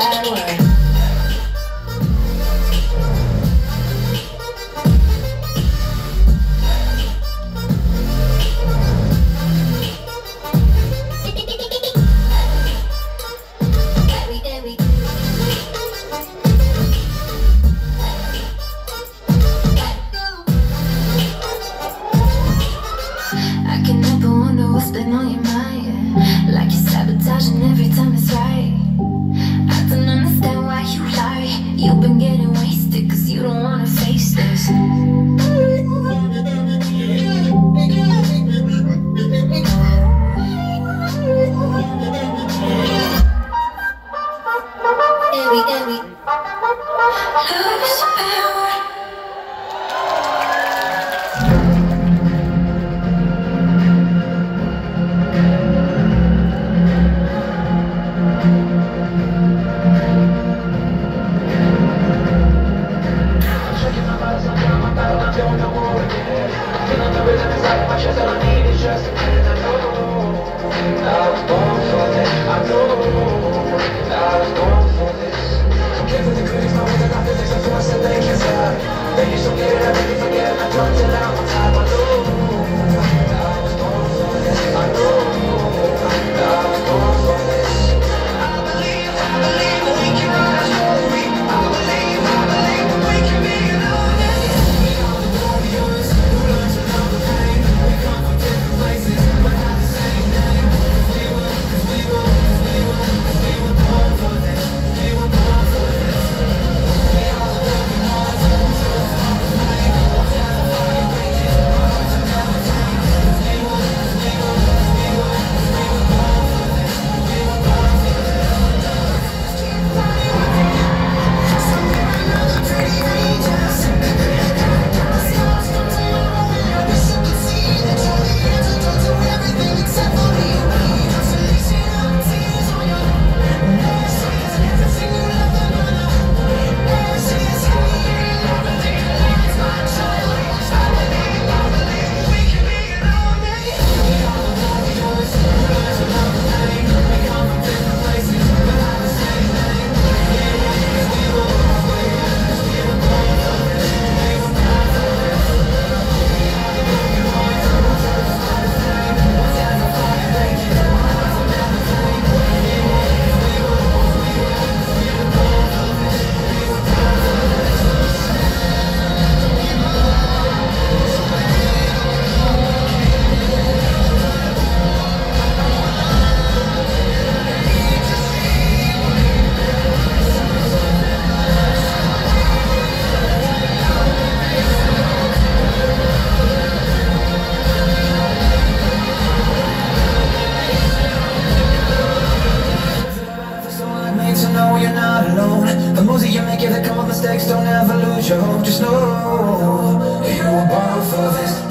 bad word. I can never wonder what's been on your mind. Like you're sabotaging every time it's right. I don't understand why you lie. You've been getting wasted cause you don't wanna face this. Lose power. The moves that you make, yeah, they come with mistakes. Don't ever lose your hope. Just know you were born for this.